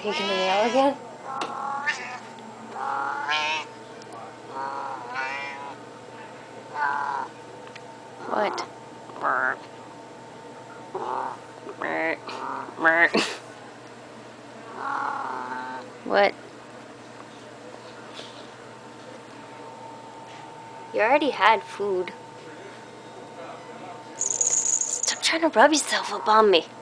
You gonna meow again? What? What? You already had food. Stop trying to rub yourself up on me.